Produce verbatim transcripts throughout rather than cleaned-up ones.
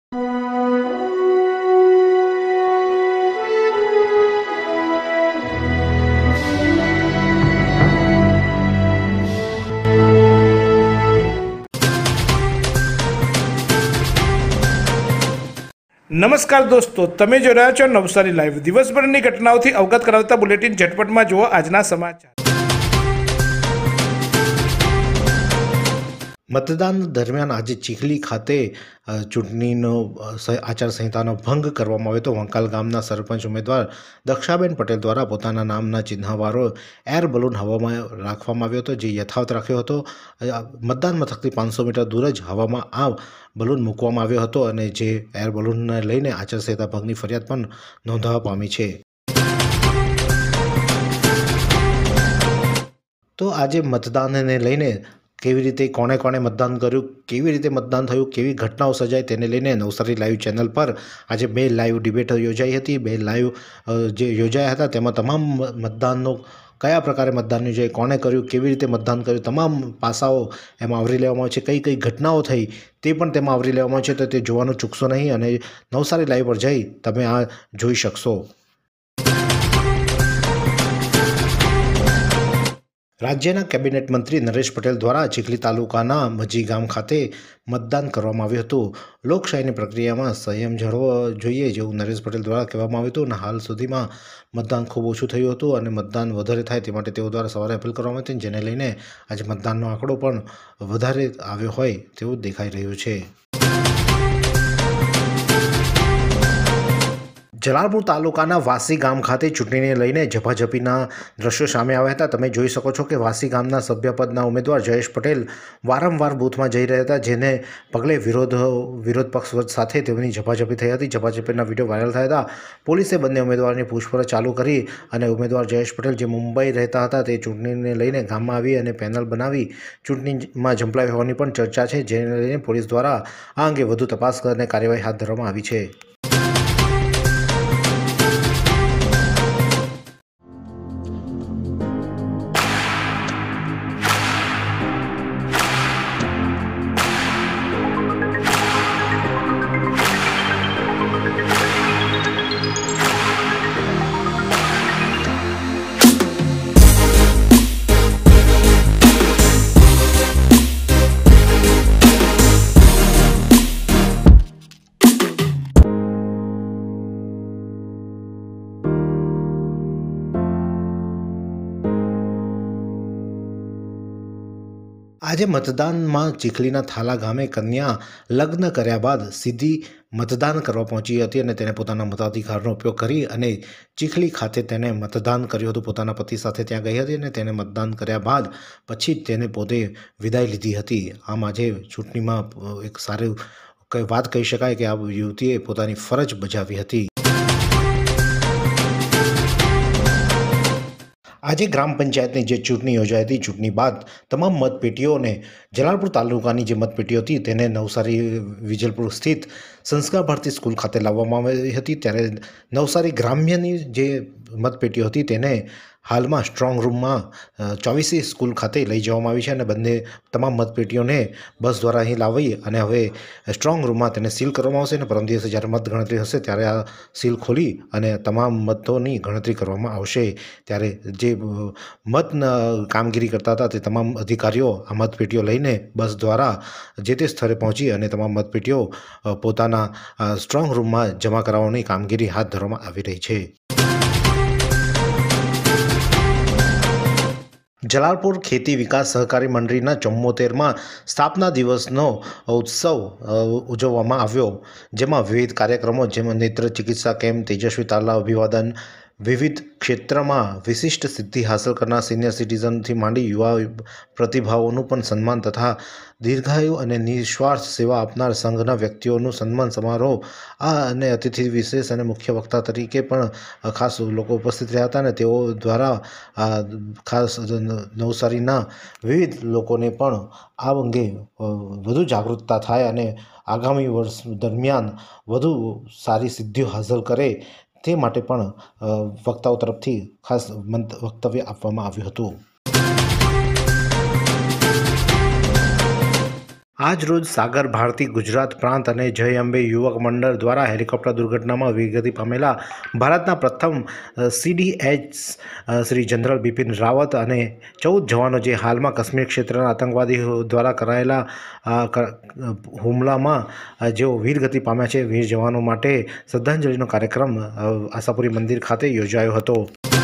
નમસ્કાર દોસ્તો, તમે જોઈ રહ્યા છો નવસારી લાઈવ. દિવસભરની ઘટનાઓથી અવગત કરાવતા બુલેટિન ઝટપટમાં જુઓ આજના સમાચાર. મતદાન દરમિયાન આજે ચીખલી ખાતે ચૂંટણીનો આચારસંહિતાનો ભંગ કરવામાં આવ્યો હતો. વંકાલ ગામના સરપંચ ઉમેદવાર દક્ષાબેન પટેલ દ્વારા પોતાના નામના ચિહ્નવાળો એર બલૂન હવામાં રાખવામાં આવ્યો હતો, જે યથાવત રાખ્યો હતો. મતદાન મથકથી પાંચસો મીટર દૂર જ હવામાં આ બલૂન મૂકવામાં આવ્યો હતો અને જે એર બલૂનને લઈને આચારસંહિતા ભંગની ફરિયાદ પણ નોંધવા પામી છે. તો આજે મતદાનને લઈને કેવી રીતે કોણે કોણે મતદાન કર્યું, કેવી રીતે મતદાન થયું, કેવી ઘટનાઓ સર્જાઈ, તેને લઈને નવસારી લાઈવ ચેનલ પર આજે બે લાઈવ ડિબેટ યોજાઈ હતી. બે લાઈવ જે યોજાયા હતા તેમાં તમામ મતદાનનો કયા પ્રકારે મતદાન યોજાય, કોણે કર્યું, કેવી રીતે મતદાન કર્યું, તમામ પાસાઓ એમાં આવરી લેવામાં આવે છે. કઈ કઈ ઘટનાઓ થઈ તે પણ તેમાં આવરી લેવામાં આવે છે. તો તે જોવાનું ચૂકશો નહીં અને નવસારી લાઈવ પર જઈ તમે આ જોઈ શકશો. રાજ્યના કેબિનેટ મંત્રી નરેશ પટેલ દ્વારા ચીખલી તાલુકાના મજી ગામ ખાતે મતદાન કરવામાં આવ્યું હતું. લોકશાહીની પ્રક્રિયામાં સંયમ જળવો જોઈએ જેવું નરેશ પટેલ દ્વારા કહેવામાં આવ્યું હતું અને હાલ સુધીમાં મતદાન ખૂબ ઓછું થયું હતું અને મતદાન વધારે થાય તે માટે તેઓ દ્વારા સવારે અપીલ કરવામાં હતી, જેને લઈને આજે મતદાનનો આંકડો પણ વધારે આવ્યો હોય તેવું દેખાઈ રહ્યું છે. જલાલપુર તાલુકાના વાસી ગામ ખાતે ચૂંટણીને લઈને ઝપાઝપીના દ્રશ્યો સામે આવ્યા હતા. તમે જોઈ શકો છો કે વાસી ગામના સભ્યપદના ઉમેદવાર જયેશ પટેલ વારંવાર બૂથમાં જઈ રહ્યા હતા, જેને પગલે વિરોધ વિરોધ પક્ષ સાથે તેઓની ઝપાઝપી થઈ હતી. ઝપાઝપીના વિડીયો વાયરલ થયા હતા. પોલીસે બંને ઉમેદવારની પૂછપરછ ચાલુ કરી અને ઉમેદવાર જયેશ પટેલ જે મુંબઈ રહેતા હતા તે ચૂંટણીને લઈને ગામમાં આવી અને પેનલ બનાવી ચૂંટણીમાં ઝંપલાવી હોવાની પણ ચર્ચા છે, જેને લઈને પોલીસ દ્વારા આ અંગે વધુ તપાસ અને કાર્યવાહી હાથ ધરવામાં આવી છે. આજે મતદાનમાં ચીખલીના થાલા ગામે કન્યા લગ્ન કર્યા બાદ સીધી મતદાન કરવા પહોંચી હતી અને તેને પોતાના મતાધિકારનો ઉપયોગ કરી અને ચીખલી ખાતે તેને મતદાન કર્યું હતું. પોતાના પતિ સાથે ત્યાં ગઈ હતી અને તેને મતદાન કર્યા બાદ પછી જ તેને પોતે વિદાય લીધી હતી. આમ આજે ચૂંટણીમાં એક સારી વાત કહી શકાય કે આ યુવતીએ પોતાની ફરજ બજાવી હતી. આજે ગ્રામ પંચાયતની જે ચૂંટણી યોજાઈ હતી, ચૂંટણી બાદ તમામ મતપેટીઓને જલાલપુર તાલુકાની જે મતપેટીઓ હતી તેને નવસારી વિજલપુર સ્થિત સંસ્કાર ભારતી સ્કૂલ ખાતે લાવવામાં આવી હતી. ત્યારે નવસારી ગ્રામ્યની જે મતપેટીઓ હતી તેને હાલમાં સ્ટ્રોંગ રૂમમાં ચોવીસી સ્કૂલ ખાતે લઈ જવામાં આવી છે અને બંને તમામ મતપેટીઓને બસ દ્વારા અહીં લાવી અને હવે સ્ટ્રોંગ રૂમમાં તેને સીલ કરવામાં આવશે અને પરમ દિવસે જ્યારે મત ગણતરી હશે ત્યારે આ સીલ ખોલી અને તમામ મતોની ગણતરી કરવામાં આવશે. ત્યારે જે મત કામગીરી કરતા હતા તે તમામ અધિકારીઓ આ મતપેટીઓ લઈને બસ દ્વારા જે તે સ્થળે પહોંચી અને તમામ મતપેટીઓ પોતાના સ્ટ્રોંગ રૂમમાં જમા કરાવવાની કામગીરી હાથ ધરવામાં આવી રહી છે. જલાલપુર ખેતી વિકાસ સહકારી મંડળીના ચુમ્મોતેરમાં સ્થાપના દિવસનો ઉત્સવ ઉજવવામાં આવ્યો, જેમાં વિવિધ કાર્યક્રમો જેમાં નેત્ર ચિકિત્સા કેમ્પ, તેજસ્વી તાલા અભિવાદન, વિવિધ ક્ષેત્રમાં વિશિષ્ટ સિદ્ધિ હાંસલ કરનાર સિનિયર સિટીઝનથી માંડી યુવા પ્રતિભાઓનું પણ સન્માન તથા દીર્ઘાયુ અને નિસ્વાર્થ સેવા આપનાર સંઘના વ્યક્તિઓનું સન્માન સમારોહ આ અને અતિથિ વિશેષ અને મુખ્ય વક્તા તરીકે પણ ખાસ લોકો ઉપસ્થિત રહ્યા હતા અને તેઓ દ્વારા ખાસ નવસારીના વિવિધ લોકોને પણ આ અંગે વધુ જાગૃતતા થાય અને આગામી વર્ષ દરમિયાન વધુ સારી સિદ્ધિઓ હાંસલ કરે તે માટે પણ વક્તાઓ તરફથી ખાસ વક્તવ્ય આપવામાં આવ્યું હતું. આજ રોજ સાગર ભારતી ગુજરાત પ્રાંત અને જય અંબે યુવક મંડળ દ્વારા હેલિકોપ્ટર દુર્ઘટનામાં વીરગતિ પામેલા ભારતના પ્રથમ સીડીએચ શ્રી જનરલ બિપિન રાવત અને ચૌદ જવાનો જે હાલમાં કાશ્મીર ક્ષેત્રના આતંકવાદીઓ દ્વારા કરાયેલા હુમલામાં જેઓ વીરગતિ પામ્યા છે વીર જવાનો માટે શ્રદ્ધાંજલિનો કાર્યક્રમ આશાપુરી મંદિર ખાતે યોજાયો હતો.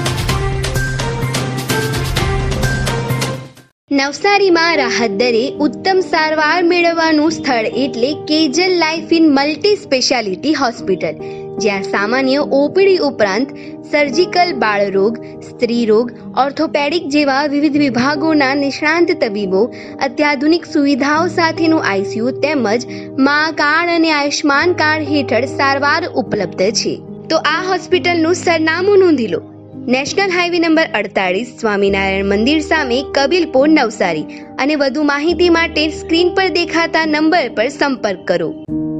નવસારીમાં રાહત દરે ઉત્તમ સારવાર મેળવવાનું સ્થળ એટલે કેજલ life in multi speciality hospital, જ્યાં સામાન્ય ઓપીડી ઉપરાંત સર્જિકલ, બાળરોગ, સ્ત્રીરોગ, ઓર્થોપેડિક જેવા વિવિધ વિભાગોના નિષ્ણાંત તબીબો, અત્યાધુનિક સુવિધાઓ સાથેનું આઈસીયુ તેમજ મા કાર્ડ અને આયુષ્માન કાર્ડ હેઠળ સારવાર ઉપલબ્ધ છે. તો આ હોસ્પિટલનું સરનામું નોંધી લો. નેશનલ હાઈવે નંબર અડતાલીસ, સ્વામિનારાયણ મંદિર સામે, કબીલપુર, નવસારી. અને વધુ માહિતી માટે સ્ક્રીન પર દેખાતા નંબર પર સંપર્ક કરો.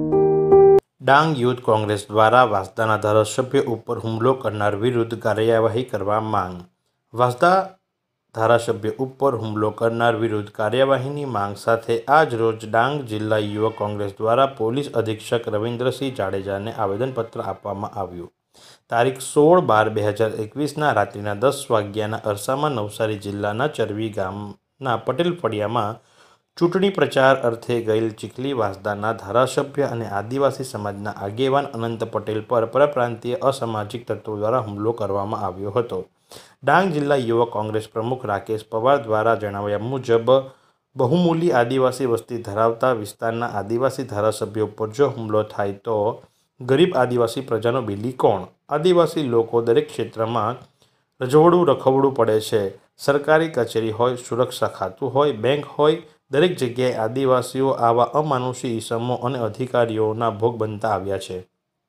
ડાંગ યુથ કોંગ્રેસ દ્વારા વાંસદાના ધારાસભ્ય ઉપર હુમલો કરનાર વિરુદ્ધ કાર્યવાહી કરવા માંગ. વાંસદા ધારાસભ્ય ઉપર હુમલો કરનાર વિરુદ્ધ કાર્યવાહીની માંગ સાથે આજ રોજ ડાંગ જિલ્લા યુવક કોંગ્રેસ દ્વારા પોલીસ અધિક્ષક રવિન્દ્રસિંહ જાડેજાને આવેદનપત્ર આપવામાં આવ્યું. તારીખ સોળ બાર બે હજાર એકવીસના રાત્રિના દસ વાગ્યાના અરસામાં નવસારી જિલ્લાના ચરવી ગામના પટેલ ફળિયામાં ચૂંટણી પ્રચાર અર્થે ગયેલ ચીખલી વાંસદાના ધારાસભ્ય અને આદિવાસી સમાજના આગેવાન અનંત પટેલ પર પરપ્રાંતીય અસામાજિક તત્વો દ્વારા હુમલો કરવામાં આવ્યો હતો. ડાંગ જિલ્લા યુવક કોંગ્રેસ પ્રમુખ રાકેશ પવાર દ્વારા જણાવ્યા મુજબ બહુમૂલી આદિવાસી વસ્તી ધરાવતા વિસ્તારના આદિવાસી ધારાસભ્યો ઉપર જો હુમલો થાય તો ગરીબ આદિવાસી પ્રજાનો બિલી કોણ? આદિવાસી લોકો દરેક ક્ષેત્રમાં રજવડું રખવડું પડે છે. સરકારી કચેરી હોય, સુરક્ષા ખાતું હોય, બેંક હોય, દરેક જગ્યાએ આદિવાસીઓ આવા અમાનુષી ઈસમો અને અધિકારીઓના ભોગ બનતા આવ્યા છે.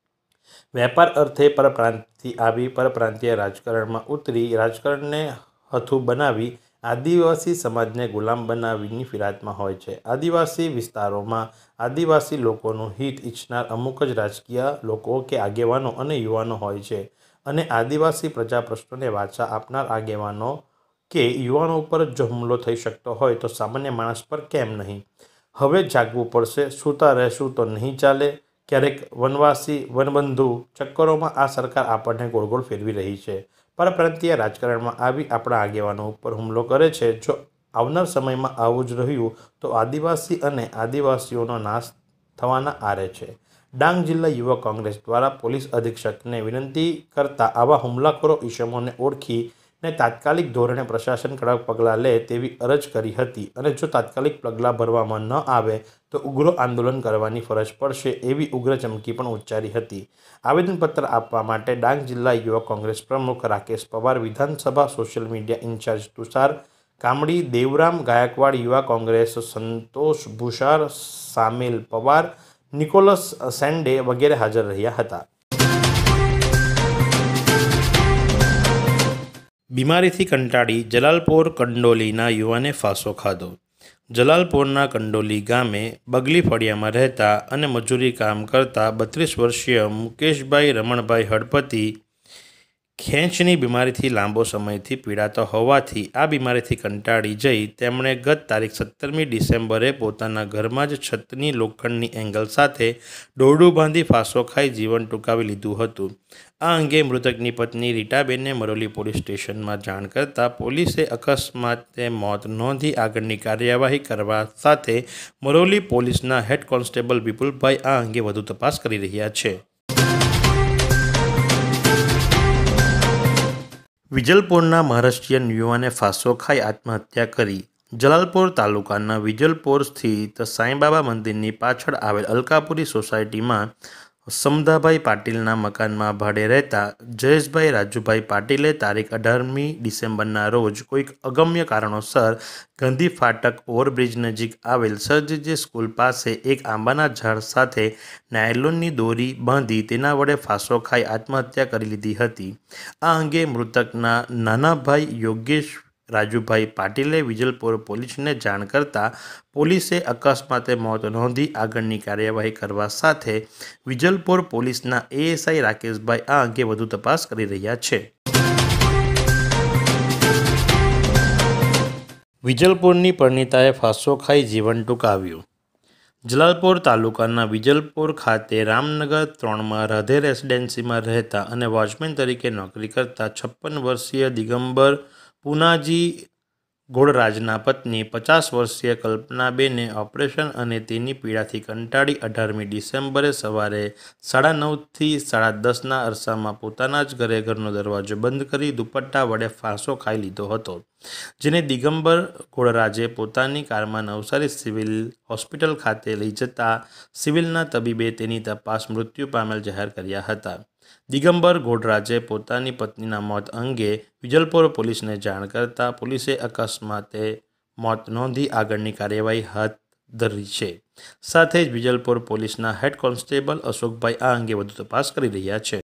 વેપાર અર્થે પરપ્રાંતથી આવી પરપ્રાંતીય રાજકારણમાં ઉતરી રાજકારણને હથું બનાવી આદિવાસી સમાજને ગુલામ બનાવીની ફિરાતમાં હોય છે. આદિવાસી વિસ્તારોમાં આદિવાસી લોકોનું હિત ઈચ્છનાર અમુક જ રાજકીય લોકો કે આગેવાનો અને યુવાનો હોય છે અને આદિવાસી પ્રજા પ્રશ્નોને વાચા આપનાર આગેવાનો કે યુવાનો ઉપર જો હુમલો થઈ શકતો હોય તો સામાન્ય માણસ પર કેમ નહીં? હવે જાગવું પડશે. સૂતા રહેશું તો નહીં ચાલે. ક્યારેક વનવાસી વનબંધુ ચક્કરોમાં આ સરકાર આપણને ગોળ ગોળ ફેરવી રહી છે. પરપ્રાંતીય રાજકારણમાં આવી આપણા આગેવાનો ઉપર હુમલો કરે છે. જો આવનાર સમયમાં આવું જ રહ્યું તો આદિવાસી અને આદિવાસીઓનો નાશ થવાના આરે છે. ડાંગ જિલ્લા યુવક કોંગ્રેસ દ્વારા પોલીસ અધિક્ષકને વિનંતી કરતા આવા હુમલાખોરો ઈસમોને ઓળખીને તાત્કાલિક ધોરણે પ્રશાસન કડક પગલાં લે તેવી અરજ કરી હતી અને જો તાત્કાલિક પગલાં ભરવામાં ન આવે તો ઉગ્ર આંદોલન કરવાની ફરજ પડશે એવી ઉગ્ર ચમકી પણ ઉચ્ચારી હતી. આવેદનપત્ર આપવા માટે ડાંગ જિલ્લા યુવક કોંગ્રેસ પ્રમુખ રાકેશ પવાર, વિધાનસભા social media incharge Tushar Kamdi, Devram Gaikwad, યુવા કોંગ્રેસ સંતોષ ભૂષાર, સામેલ પવાર, નિકોલસ સેન્ડે વગેરે હાજર રહ્યા હતા. બીમારીથી કંટાળી જલાલપોર કંડોલીના યુવાને ફાંસો ખાધો. જલાલપોરના કંડોલી ગામે બગલી ફળિયામાં રહેતા અને મજૂરી કામ કરતા બત્રીસ વર્ષીય મુકેશભાઈ રમણભાઈ હળપતિ ખેંચની બીમારીથી લાંબો સમયથી પીડાતા હોવાથી આ બીમારીથી કંટાળી જઈ તેમણે ગત તારીખ સત્તરમી ડિસેમ્બરે પોતાના ઘરમાં જ છતની લોખંડની એંગલ સાથે દોરડું બાંધી ફાંસો ખાઈ જીવન ટૂંકાવી લીધું હતું. આ અંગે મૃતકની પત્ની રીટાબેને મરોલી પોલીસ સ્ટેશનમાં જાણ કરતાં પોલીસે અકસ્માતે મોત નોંધી આગળની કાર્યવાહી કરવા સાથે મરોલી પોલીસના હેડ કોન્સ્ટેબલ વિપુલભાઈ આ અંગે વધુ તપાસ કરી રહ્યા છે. વિજલપોરના મહારાષ્ટ્રીયન યુવાને ફાંસો ખાઈ આત્મહત્યા કરી. જલાલપોર તાલુકાના વિજલપોર સ્થિત સાંઈબાબા મંદિરની પાછળ આવેલ અલકાપુરી સોસાયટીમાં સમધાભાઈ પાટીલના મકાનમાં ભાડે રહેતા જયેશભાઈ રાજુભાઈ પાટીલે તારીખ અઢારમી ડિસેમ્બરના રોજ કોઈક અગમ્ય કારણોસર ગાંધી ફાટક ઓવરબ્રિજ નજીક આવેલ સરજીજે સ્કૂલ પાસે એક આંબાના ઝાડ સાથે નાયલોનની દોરી બાંધી તેના વડે ફાંસો ખાઈ આત્મહત્યા કરી લીધી હતી. આ અંગે મૃતકના નાના ભાઈ યોગેશ રાજુભાઈ પાટીલે વિજલપોર પોલીસને જાણ કરતા પોલીસે અકસ્માતે મોત નોંધી આગળની કાર્યવાહી કરવા સાથે વિજલપોર પોલીસના એએસઆઈ રાકેશભાઈ આ અંગે વધુ તપાસ કરી રહ્યા છે. વિજલપોરની પરિણીતાએ ફાંસો ખાઈ જીવન ટૂંકાવ્યું. જલાલપોર તાલુકાના વિજલપોર ખાતે રામનગર ત્રણમાં રાધે રેસિડેન્સીમાં રહેતા અને વોચમેન તરીકે નોકરી કરતા છપ્પન વર્ષીય દિગંબર પૂનાજી ગોળરાજના પત્ની પચાસ વર્ષીય કલ્પનાબેને ઓપરેશન અને તેની પીડાથી કંટાળી અઢારમી ડિસેમ્બરે સવારે સાડા નવથી સાડા દસના અરસામાં પોતાના જ ઘરે ઘરનો દરવાજો બંધ કરી દુપટ્ટા વડે ફાંસો ખાઈ લીધો હતો, જેને દિગંબર ગોળરાજે પોતાની કારમાં નવસારી સિવિલ હોસ્પિટલ ખાતે લઈ જતા સિવિલના તબીબે તેની તપાસ મૃત્યુ પામેલ જાહેર કર્યા હતા. દિગંબર ગોળરાજે પોતાની પત્નીના મોત અંગે વિજલપોર પોલીસને જાણ કરતા પોલીસે અકસ્માતે મોત નોંધી આગળની કાર્યવાહી હાથ ધરી છે. સાથે જ વિજલપોર પોલીસના હેડ કોન્સ્ટેબલ અશોકભાઈ આ અંગે વધુ તપાસ કરી રહ્યા છે.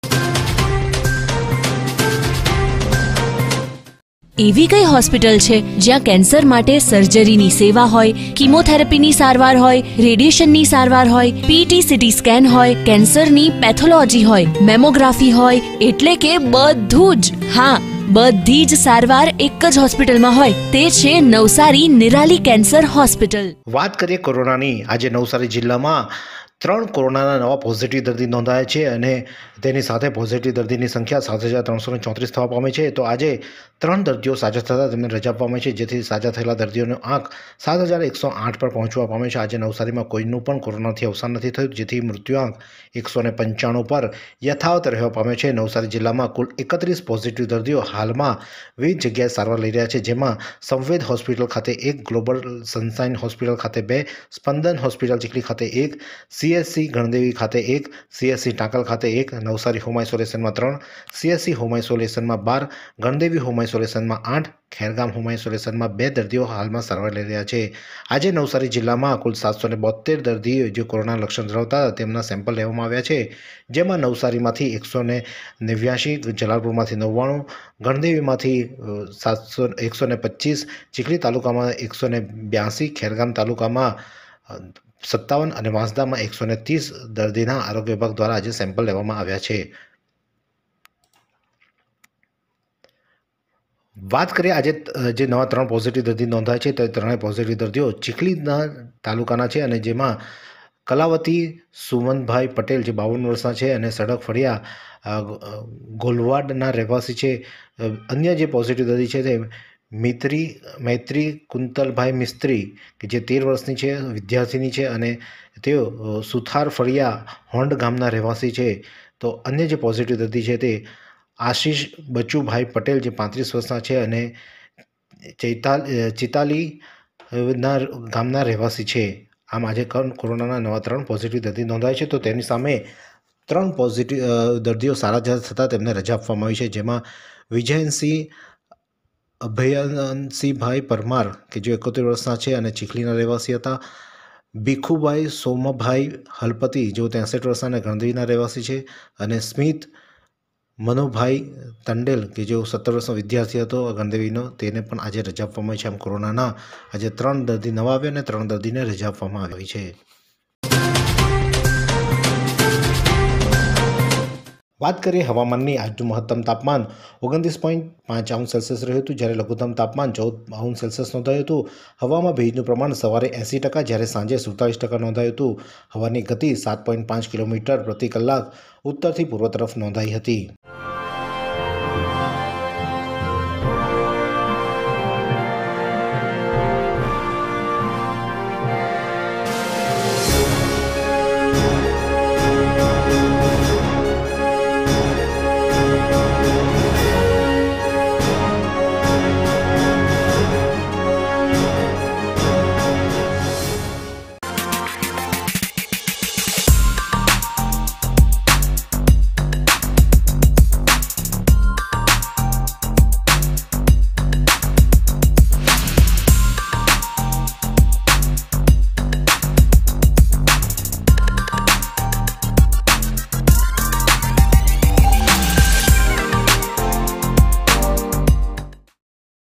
એવી કઈ હોસ્પિટલ છે જ્યાં કેન્સર માટે સર્જરીની સેવા હોય, કીમોથેરાપીની સારવાર હોય, રેડિયેશનની સારવાર હોય, પીટી સીટી સ્કેન હોય, કેન્સરની પેથોલોજી હોય, મેમોગ્રાફી હોય, એટલે કે બધું જ. હા, બધી જ સારવાર એક જ હોસ્પિટલમાં હોય. તે છે નવસારી નિરાલી કેન્સર હોસ્પિટલ. વાત કરીએ કોરોનાની. આજે નવસારી જિલ્લામાં ત્રણ કોરોનાના નવા પોઝિટિવ દર્દી નોંધાયા છે અને તેની સાથે પોઝિટિવ દર્દીની સંખ્યા સાત હજાર ત્રણસો ચોત્રીસ થવા પામી છે. તો આજે ત્રણ દર્દીઓ સાજા થતાં તેમને રજા આપવામાં છે, જેથી સાજા થયેલા દર્દીઓનો આંક સાત હજાર એકસો આઠ પર પહોંચવા પામે છે. આજે નવસારીમાં કોઈનું પણ કોરોનાથી અવસાન નથી થયું, જેથી મૃત્યુઆંક એકસો ને પંચાણું પર યથાવત રહેવા પામ્યો છે. નવસારી જિલ્લામાં કુલ એકત્રીસ પોઝિટિવ દર્દીઓ હાલમાં વિવિધ જગ્યાએ સારવાર લઈ રહ્યા છે, જેમાં સંવેદ હોસ્પિટલ ખાતે એક, ગ્લોબલ સનશાઇન હોસ્પિટલ ખાતે બે, સ્પંદન હોસ્પિટલ ચીખલી ખાતે એક, સીએસસી ગણદેવી ખાતે એક, સીએસસી ટાંકલ ખાતે એક, નવસારી હોમ આઇસોલેશનમાં ત્રણ, સીએસસી હોમ આઇસોલેશનમાં બાર, ગણદેવી હોમ આઇસોલેશનમાં આઠ, ખેરગામ હોમ આઇસોલેશનમાં બે દર્દીઓ હાલમાં સારવાર લઈ રહ્યા છે. આજે નવસારી જિલ્લામાં કુલ સાતસો ને બોતેર દર્દીઓ જે કોરોના લક્ષણ ધરાવતા હતા તેમના સેમ્પલ લેવામાં આવ્યા છે, જેમાં નવસારીમાંથી એકસો ને નેવ્યાસી, જલાલપુરમાંથી નવ્વાણું, ગણદેવીમાંથી સાતસો એકસો ને પચીસ, ચીખલી તાલુકામાં એકસો ને બ્યાસી, ખેરગામ તાલુકામાં સત્તાવન અને વાંસદામાં એકસો ને ત્રીસ દર્દીના આરોગ્ય વિભાગ દ્વારા આજે સેમ્પલ લેવામાં આવ્યા છે. વાત કરીએ આજે જે નવા ત્રણ પોઝિટિવ દર્દી નોંધાય છે તે ત્રણેય પોઝિટિવ દર્દીઓ ચીખલીના તાલુકાના છે અને જેમાં કલાવતી સુમનભાઈ પટેલ જે બાવન વર્ષના છે અને સડક ફળિયા ગોલવાડના રહેવાસી છે. અન્ય જે પોઝિટિવ દર્દી છે તે મિત્રી મૈત્રી કુંતલભાઈ મિસ્ત્રી કે જે તેર વર્ષની છે, વિદ્યાર્થીની છે અને તેઓ સુથાર ફળિયા હોંડ ગામના રહેવાસી છે. તો અન્ય જે પોઝિટિવ દર્દી છે તે આશીષ બચુભાઈ પટેલ જે પાંત્રીસ વર્ષના છે અને ચૈતાલ ચિતાલી ના ગામના રહેવાસી છે. આમ આજે કોરોનાના નવા ત્રણ પોઝિટિવ દર્દી નોંધાય છે. તો તેની સામે ત્રણ પોઝિટિવ દર્દીઓ સારા થતાં તેમને રજા આપવામાં આવી છે, જેમાં વિજયનસિંહ અભયનસિંહભાઈ પરમાર કે જે એકોતેર વર્ષના છે અને ચીખલીના રહેવાસી હતા, ભીખુભાઈ સોમભાઈ હલપતિ જેઓ ત્રેસઠ વર્ષના અને ગણદેવીના રહેવાસી છે અને સ્મિત મનોભાઈ તંડેલ કે જેઓ સત્તર વર્ષનો વિદ્યાર્થી હતો ગણદેવીનો, તેને પણ આજે રજા આપવામાં આવી છે. આમ કોરોનાના આજે ત્રણ દર્દી નવા આવ્યા અને ત્રણ દર્દીને રજા આપવામાં આવી છે. વાત કરીએ હવામાનની. આજનું મહત્તમ તાપમાન ઓગણત્રીસ પોઈન્ટ પાંચ અંશ સેલ્સિયસ રહ્યું હતું, જ્યારે લઘુત્તમ તાપમાન ચૌદ અંશ સેલ્સિયસ નોંધાયું હતું. હવામાં ભેજનું પ્રમાણ સવારે એંસી ટકા જ્યારે સાંજે સુડતાલીસ ટકા નોંધાયું હતું. હવાની ગતિ સાત પોઈન્ટ પાંચ કિલોમીટર પ્રતિ કલાક ઉત્તરથી પૂર્વ તરફ નોંધાઈ હતી.